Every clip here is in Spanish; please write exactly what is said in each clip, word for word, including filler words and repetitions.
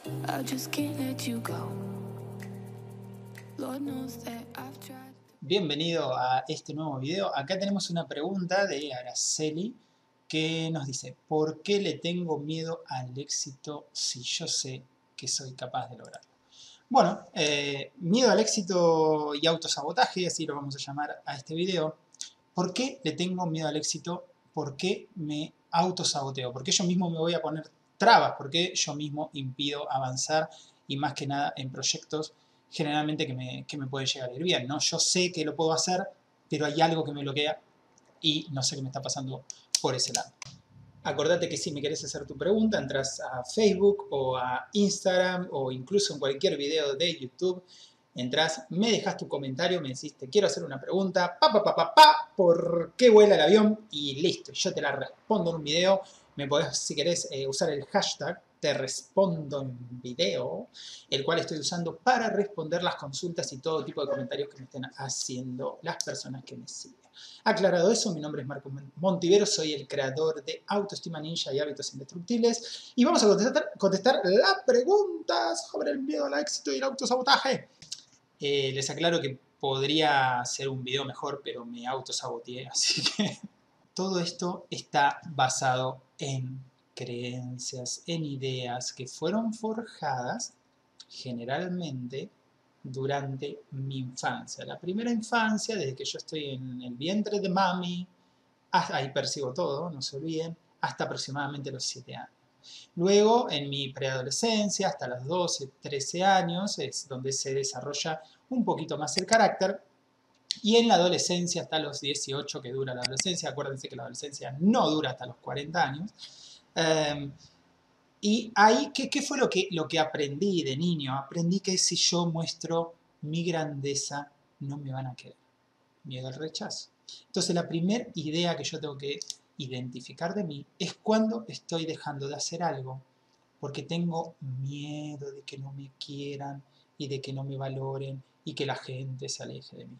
I just can't let you go. Lord knows that I've tried. Bienvenido a este nuevo video. Acá tenemos una pregunta de Araceli que nos dice: ¿por qué le tengo miedo al éxito si yo sé que soy capaz de lograrlo? Bueno, eh, miedo al éxito y autosabotaje, así lo vamos a llamar a este video. ¿Por qué le tengo miedo al éxito? ¿Por qué me autosaboteo? ¿Por qué yo mismo me voy a poner trabas? ¿Por qué yo mismo impido avanzar? Y más que nada en proyectos generalmente que me, que me pueden llegar a ir bien, ¿no? Yo sé que lo puedo hacer, pero hay algo que me bloquea y no sé qué me está pasando por ese lado. Acordate que si me querés hacer tu pregunta, entras a Facebook o a Instagram o incluso en cualquier video de YouTube. Entrás, me dejas tu comentario, me decís, te quiero hacer una pregunta, pa, pa, pa, pa, pa, ¿por qué vuela el avión? Y listo, yo te la respondo en un video. Me podés, si querés, eh, usar el hashtag te respondo en video, el cual estoy usando para responder las consultas y todo tipo de comentarios que me estén haciendo las personas que me siguen. Aclarado eso, mi nombre es Marco Montivero, soy el creador de Autoestima Ninja y Hábitos Indestructibles y vamos a contestar, contestar las preguntas sobre el miedo al éxito y el autosabotaje. Eh, les aclaro que podría ser un video mejor, pero me autosaboteé, así que todo esto está basado en creencias, en ideas que fueron forjadas generalmente durante mi infancia. La primera infancia, desde que yo estoy en el vientre de mami, hasta, ahí percibo todo, no se olviden, hasta aproximadamente los siete años. Luego, en mi preadolescencia, hasta los doce, trece años, es donde se desarrolla un poquito más el carácter. Y en la adolescencia, hasta los dieciocho, que dura la adolescencia, acuérdense que la adolescencia no dura hasta los cuarenta años. Eh, y ahí, ¿qué, qué fue lo que, lo que aprendí de niño? Aprendí que si yo muestro mi grandeza, no me van a querer. Miedo al rechazo. Entonces, la primera idea que yo tengo que identificar de mí es cuando estoy dejando de hacer algo porque tengo miedo de que no me quieran y de que no me valoren y que la gente se aleje de mí.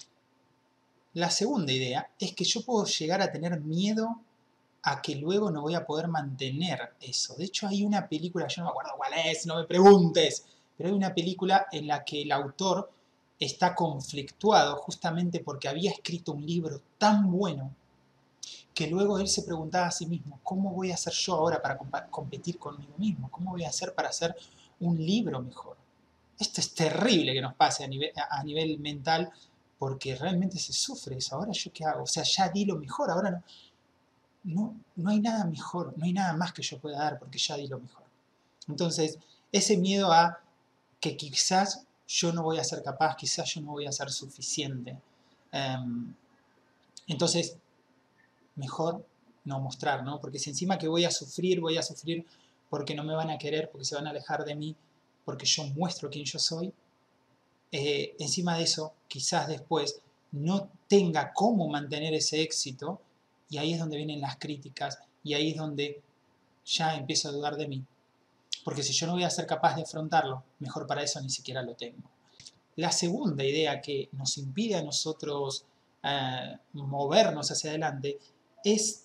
La segunda idea es que yo puedo llegar a tener miedo a que luego no voy a poder mantener eso. De hecho, hay una película, yo no me acuerdo cuál es, no me preguntes, pero hay una película en la que el autor está conflictuado justamente porque había escrito un libro tan bueno que luego él se preguntaba a sí mismo, ¿cómo voy a hacer yo ahora para competir conmigo mismo? ¿Cómo voy a hacer para hacer un libro mejor? Esto es terrible que nos pase a nivel, a nivel mental porque realmente se sufre eso. ¿Ahora yo qué hago? O sea, ya di lo mejor, ahora no. No, no hay nada mejor, no hay nada más que yo pueda dar porque ya di lo mejor. Entonces, ese miedo a que quizás yo no voy a ser capaz, quizás yo no voy a ser suficiente. Um, entonces, mejor no mostrar, ¿no? Porque si encima que voy a sufrir, voy a sufrir porque no me van a querer, porque se van a alejar de mí, porque yo muestro quién yo soy, eh, encima de eso, quizás después no tenga cómo mantener ese éxito, y ahí es donde vienen las críticas, y ahí es donde ya empiezo a dudar de mí. Porque si yo no voy a ser capaz de afrontarlo, mejor para eso ni siquiera lo tengo. La segunda idea que nos impide a nosotros eh, movernos hacia adelante es,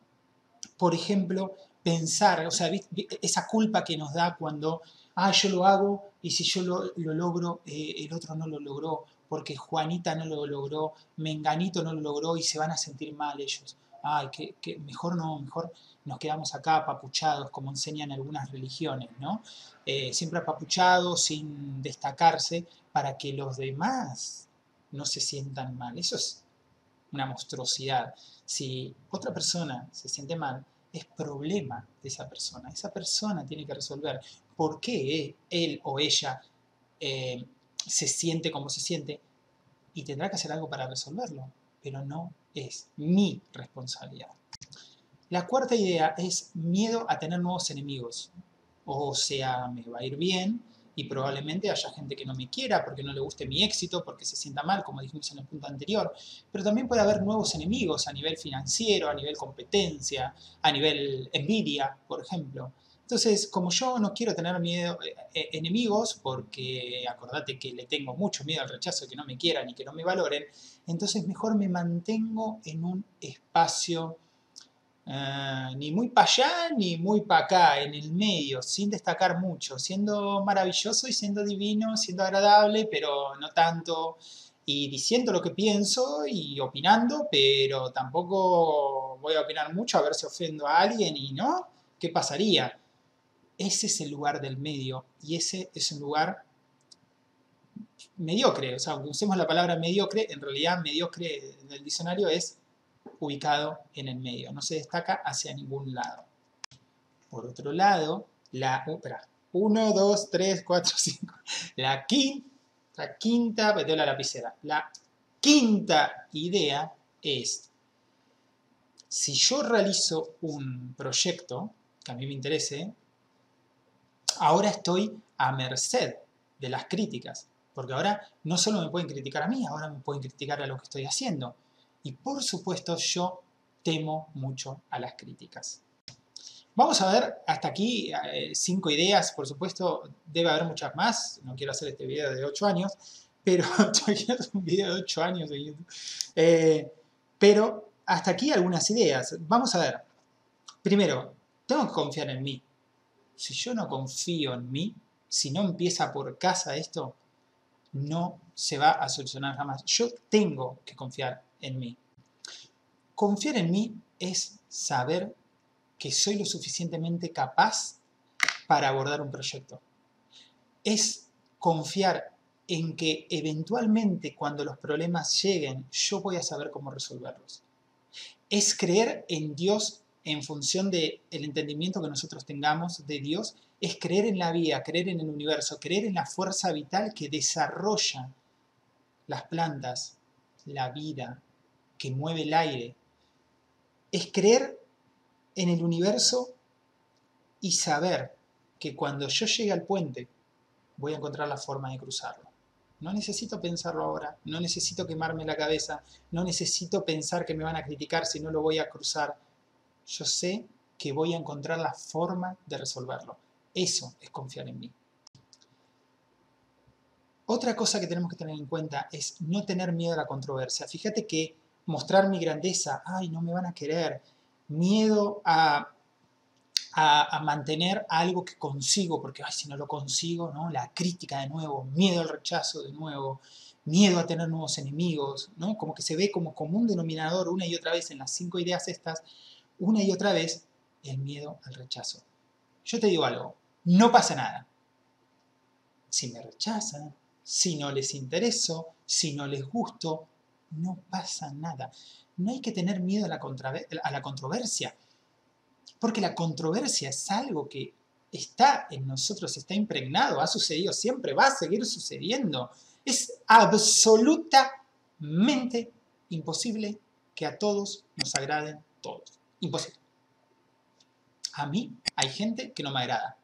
por ejemplo, pensar, o sea, esa culpa que nos da cuando, ah, yo lo hago y si yo lo, lo logro, eh, el otro no lo logró, porque Juanita no lo logró, Menganito no lo logró y se van a sentir mal ellos. Ay, que, que mejor no, mejor nos quedamos acá apapuchados, como enseñan algunas religiones, ¿no? Eh, siempre apapuchados, sin destacarse, para que los demás no se sientan mal. Eso es una monstruosidad. Si otra persona se siente mal, es problema de esa persona. Esa persona tiene que resolver por qué él o ella eh, se siente como se siente y tendrá que hacer algo para resolverlo, pero no es mi responsabilidad. La cuarta idea es miedo a tener nuevos enemigos. O sea, me va a ir bien y probablemente haya gente que no me quiera porque no le guste mi éxito, porque se sienta mal, como dijimos en el punto anterior. Pero también puede haber nuevos enemigos a nivel financiero, a nivel competencia, a nivel envidia, por ejemplo. Entonces, como yo no quiero tener miedo, eh, enemigos, porque acordate que le tengo mucho miedo al rechazo, que no me quieran y que no me valoren, entonces mejor me mantengo en un espacio Uh, ni muy para allá ni muy para acá, en el medio, sin destacar mucho, siendo maravilloso y siendo divino, siendo agradable, pero no tanto, y diciendo lo que pienso y opinando, pero tampoco voy a opinar mucho a ver si ofendo a alguien y no, ¿qué pasaría? Ese es el lugar del medio y ese es un lugar mediocre, o sea, aunque usemos la palabra mediocre, en realidad mediocre en el diccionario es ubicado en el medio, no se destaca hacia ningún lado. Por otro lado, la uno, dos, tres, cuatro, cinco, la quinta, la quinta, meteo la lapicera, la quinta idea es, si yo realizo un proyecto que a mí me interese, ahora estoy a merced de las críticas, porque ahora no solo me pueden criticar a mí, ahora me pueden criticar a lo que estoy haciendo. Y por supuesto yo temo mucho a las críticas. Vamos a ver hasta aquí eh, cinco ideas, por supuesto debe haber muchas más, no quiero hacer este video de ocho años, pero es un video de ocho años en YouTube. Eh, pero hasta aquí algunas ideas. Vamos a ver. Primero, tengo que confiar en mí. Si yo no confío en mí, si no empieza por casa esto, no se va a solucionar jamás. Yo tengo que confiar en mí. Confiar en mí es saber que soy lo suficientemente capaz para abordar un proyecto. Es confiar en que eventualmente cuando los problemas lleguen, yo voy a saber cómo resolverlos. Es creer en Dios en función del entendimiento que nosotros tengamos de Dios, es creer en la vida, creer en el universo, creer en la fuerza vital que desarrolla las plantas, la vida, que mueve el aire. Es creer en el universo y saber que cuando yo llegue al puente voy a encontrar la forma de cruzarlo. No necesito pensarlo ahora, no necesito quemarme la cabeza, no necesito pensar que me van a criticar si no lo voy a cruzar. Yo sé que voy a encontrar la forma de resolverlo. Eso es confiar en mí. Otra cosa que tenemos que tener en cuenta es no tener miedo a la controversia. Fíjate que mostrar mi grandeza, ay, no me van a querer, miedo a, a, a mantener algo que consigo, porque ay, si no lo consigo, ¿no? La crítica de nuevo, miedo al rechazo de nuevo, miedo a tener nuevos enemigos, ¿no? Como que se ve como común denominador una y otra vez en las cinco ideas estas, una y otra vez, el miedo al rechazo. Yo te digo algo, no pasa nada. Si me rechazan, si no les intereso, si no les gusto, no pasa nada. No hay que tener miedo a la, a la controversia, porque la controversia es algo que está en nosotros, está impregnado, ha sucedido siempre, va a seguir sucediendo. Es absolutamente imposible que a todos nos agraden todos. Imposible. A mí hay gente que no me agrada.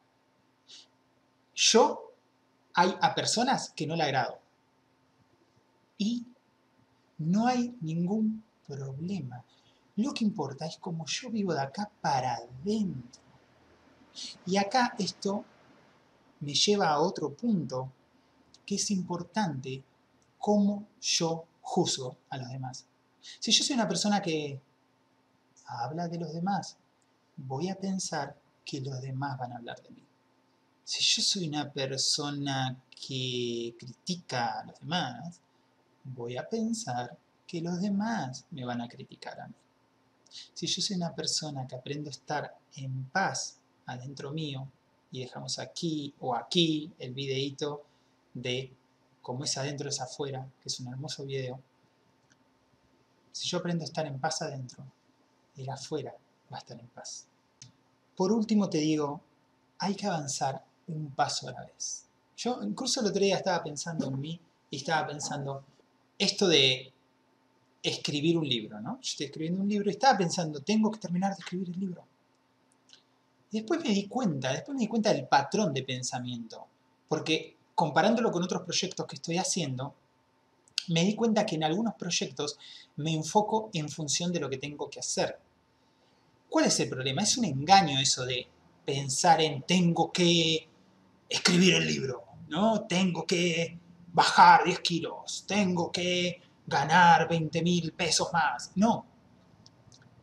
Yo hay a personas que no le agrado. Y no hay ningún problema. Lo que importa es cómo yo vivo de acá para adentro. Y acá esto me lleva a otro punto que es importante, cómo yo juzgo a los demás. Si yo soy una persona que habla de los demás, voy a pensar que los demás van a hablar de mí. Si yo soy una persona que critica a los demás, voy a pensar que los demás me van a criticar a mí. Si yo soy una persona que aprendo a estar en paz adentro mío, y dejamos aquí o aquí el videíto de cómo es adentro es afuera, que es un hermoso video. Si yo aprendo a estar en paz adentro, el afuera va a estar en paz. Por último te digo, hay que avanzar un paso a la vez. Yo incluso el otro día estaba pensando en mí y estaba pensando esto de escribir un libro, ¿no? Yo estoy escribiendo un libro y estaba pensando, tengo que terminar de escribir el libro. Y después me di cuenta, después me di cuenta del patrón de pensamiento, porque comparándolo con otros proyectos que estoy haciendo, me di cuenta que en algunos proyectos me enfoco en función de lo que tengo que hacer. ¿Cuál es el problema? Es un engaño eso de pensar en tengo que escribir el libro, ¿no? Tengo que bajar diez kilos, tengo que ganar veinte mil pesos más. No.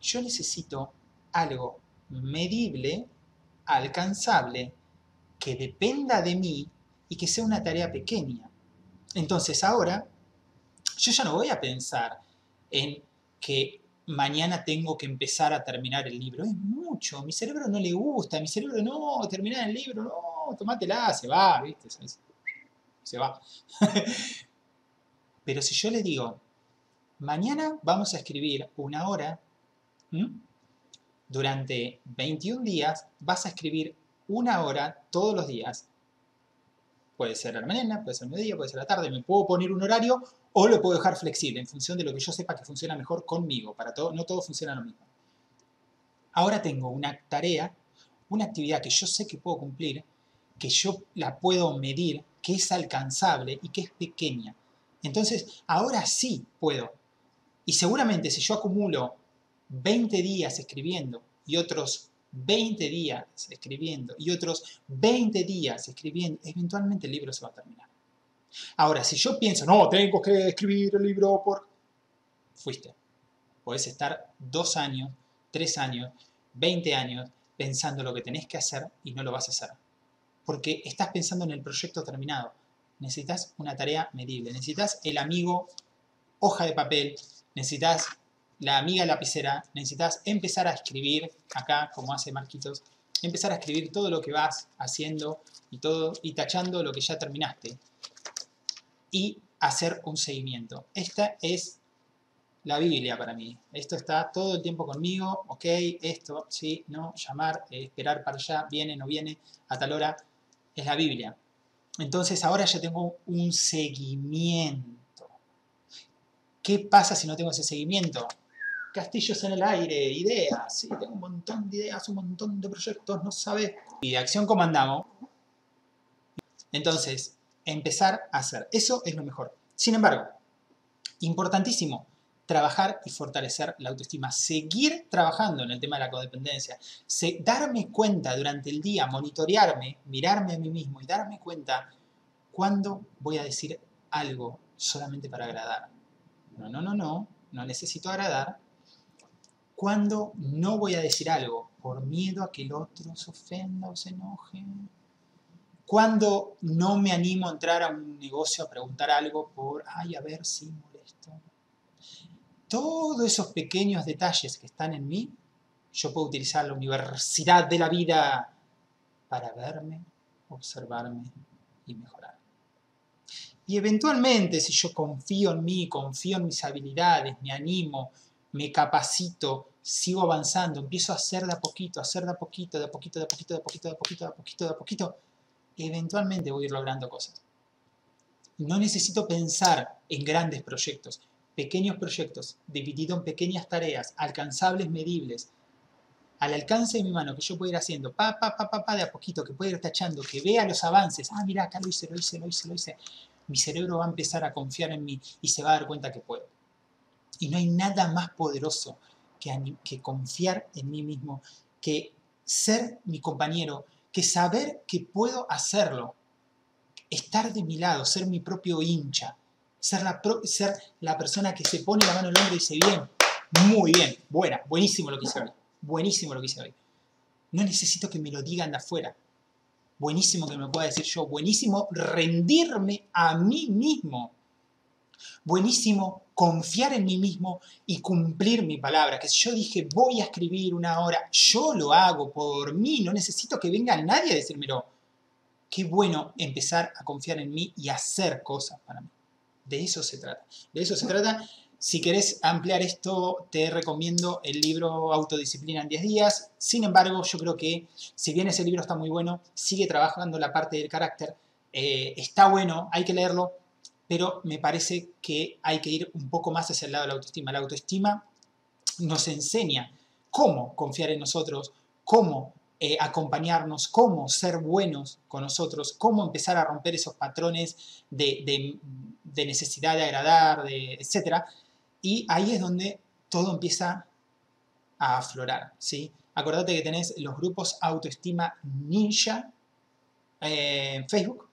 yo necesito algo medible, alcanzable, que dependa de mí y que sea una tarea pequeña. Entonces ahora, yo ya no voy a pensar en que mañana tengo que empezar a terminar el libro. Es mucho, mi cerebro no le gusta, mi cerebro no, terminar el libro, no, tomátela, se va, ¿viste? Se va. Pero si yo le digo, mañana vamos a escribir una hora, ¿m? Durante veintiún días vas a escribir una hora todos los días. Puede ser a la mañana, puede ser al mediodía, puede ser a la tarde. Me puedo poner un horario o lo puedo dejar flexible en función de lo que yo sepa que funciona mejor conmigo. Para todo, no todo funciona lo mismo. Ahora tengo una tarea, una actividad que yo sé que puedo cumplir, que yo la puedo medir, que es alcanzable y que es pequeña. Entonces, ahora sí puedo. Y seguramente si yo acumulo veinte días escribiendo y otros veinte días escribiendo y otros veinte días escribiendo, eventualmente el libro se va a terminar. Ahora, si yo pienso, no, tengo que escribir el libro por... Fuiste. Podés estar dos años, tres años, veinte años pensando lo que tenés que hacer y no lo vas a hacer. Porque estás pensando en el proyecto terminado. Necesitas una tarea medible. Necesitas el amigo hoja de papel. Necesitas la amiga lapicera. Necesitas empezar a escribir, acá como hace Marquitos, empezar a escribir todo lo que vas haciendo y, todo, y tachando lo que ya terminaste. Y hacer un seguimiento. Esta es la Biblia para mí. Esto está todo el tiempo conmigo. Ok, esto, sí, no, llamar, eh, esperar para allá, viene, no viene, a tal hora. Es la Biblia. Entonces ahora ya tengo un seguimiento. ¿Qué pasa si no tengo ese seguimiento? Castillos en el aire, ideas. Sí, tengo un montón de ideas, un montón de proyectos, no sabes. Y de acción como andamos. Entonces, empezar a hacer. Eso es lo mejor. Sin embargo, importantísimo, trabajar y fortalecer la autoestima. Seguir trabajando en el tema de la codependencia. Se, darme cuenta durante el día, monitorearme, mirarme a mí mismo y darme cuenta cuándo voy a decir algo solamente para agradar. No, no, no, no, no necesito agradar. Cuándo no voy a decir algo por miedo a que el otro se ofenda o se enoje. Cuando no me animo a entrar a un negocio a preguntar algo por, ay, a ver si molesto. Todos esos pequeños detalles que están en mí, yo puedo utilizar la universidad de la vida para verme, observarme y mejorar. Y eventualmente, si yo confío en mí, confío en mis habilidades, me animo, me capacito, sigo avanzando, empiezo a hacer de a poquito, a hacer de a poquito, de a poquito, de a poquito, de a poquito, de a poquito, de a poquito, de a poquito, eventualmente voy a ir logrando cosas. No necesito pensar en grandes proyectos, pequeños proyectos, divididos en pequeñas tareas, alcanzables, medibles, al alcance de mi mano, que yo pueda ir haciendo, pa, pa, pa, pa, pa, de a poquito, que pueda ir tachando, que vea los avances, ah, mira, acá lo hice, lo hice, lo hice, lo hice. Mi cerebro va a empezar a confiar en mí y se va a dar cuenta que puedo. Y no hay nada más poderoso que, que confiar en mí mismo, que ser mi compañero, que saber que puedo hacerlo, estar de mi lado, ser mi propio hincha, ser la, pro, ser la persona que se pone la mano en el hombro y dice, bien, muy bien, buena, buenísimo lo que hice hoy, buenísimo lo que hice hoy. No necesito que me lo digan de afuera. Buenísimo que me pueda decir yo, buenísimo rendirme a mí mismo. Buenísimo confiar en mí mismo y cumplir mi palabra. Que si yo dije voy a escribir una hora, yo lo hago por mí, no necesito que venga nadie a decírmelo. Qué bueno empezar a confiar en mí y hacer cosas para mí. De eso se trata. De eso se trata. Si querés ampliar esto, te recomiendo el libro Autodisciplina en diez días. Sin embargo, yo creo que si bien ese libro está muy bueno, sigue trabajando la parte del carácter. Eh, está bueno, hay que leerlo, pero me parece que hay que ir un poco más hacia el lado de la autoestima. La autoestima nos enseña cómo confiar en nosotros, cómo eh, acompañarnos, cómo ser buenos con nosotros, cómo empezar a romper esos patrones de, de, de necesidad de agradar, de, etcétera. Y ahí es donde todo empieza a aflorar, ¿sí? Acordate que tenés los grupos Autoestima Ninja eh, en Facebook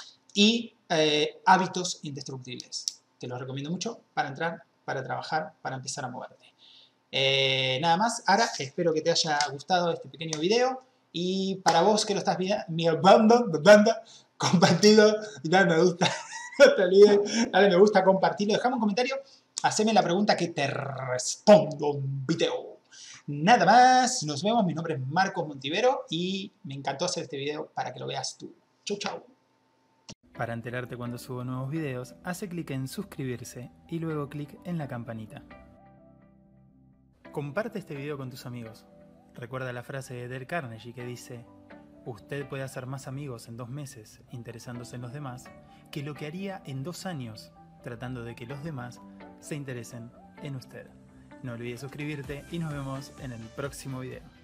y eh, Hábitos Indestructibles. Te los recomiendo mucho para entrar, para trabajar, para empezar a moverte. Eh, nada más, ahora espero que te haya gustado este pequeño video. Y para vos que lo estás viendo, compartido y dale me gusta. No te olvides, dale me gusta, compartirlo, dejame un comentario, haceme la pregunta que te respondo en video. Nada más, nos vemos, mi nombre es Marcos Montivero y me encantó hacer este video para que lo veas tú. Chau, chau. Para enterarte cuando subo nuevos videos, hace clic en suscribirse y luego clic en la campanita. Comparte este video con tus amigos. Recuerda la frase de Dale Carnegie que dice: usted puede hacer más amigos en dos meses interesándose en los demás que lo que haría en dos años tratando de que los demás se interesen en usted. No olvides suscribirte y nos vemos en el próximo video.